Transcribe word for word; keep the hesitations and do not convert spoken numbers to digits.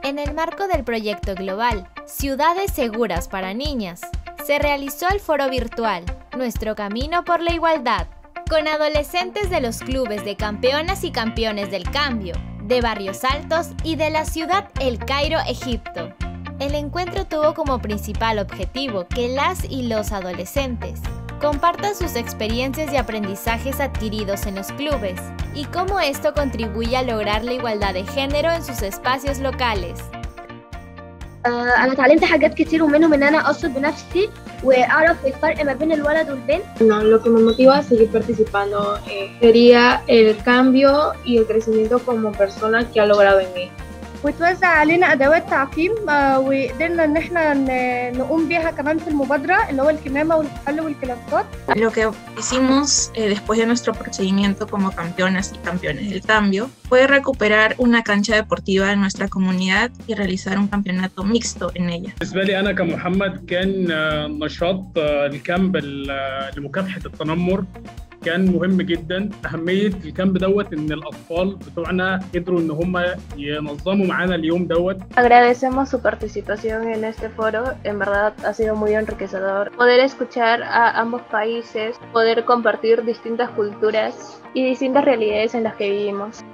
En el marco del proyecto global Ciudades Seguras para Niñas, se realizó el foro virtual Nuestro Camino por la Igualdad, con adolescentes de los clubes de campeonas y campeones del cambio, de Barrios Altos y de la ciudad El Cairo, Egipto. El encuentro tuvo como principal objetivo que las y los adolescentes compartan sus experiencias y aprendizajes adquiridos en los clubes y cómo esto contribuye a lograr la igualdad de género en sus espacios locales. أنا اتعلمت حاجات كتير ومنهم إن أنا أقصد بنفسي وأعرف الفرق ما بين الولد والبنت. No, lo que me motiva a seguir participando eh, sería el cambio y el crecimiento como persona que ha logrado en mí. وتوزع علينا أدوات تعقيم وقدرنا إن إحنا نقوم بيها كمان في المبادرة اللي هو الكمامة والكحول والكلافتات. Lo que hicimos eh, después de nuestro procedimiento como campeonas y campeones del cambio fue recuperar una cancha deportiva en nuestra comunidad y realizar un campeonato mixto en ella. بالنسبة لي أنا كمحمد كان نشاط الكامب لمكافحة التنمر كان مهم جدا. أهمية الكامب دوت إن الأطفال بتوعنا قدروا إن هم ينظموا معانا اليوم دوت. Agradecemos su participación en este foro, en verdad ha sido muy enriquecedor. Poder escuchar a ambos países, poder compartir distintas culturas y distintas realidades en las que vivimos.